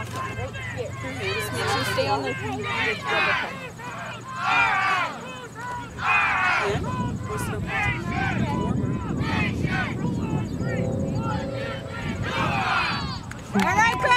Just make sure you stay on the rubber pump. All right,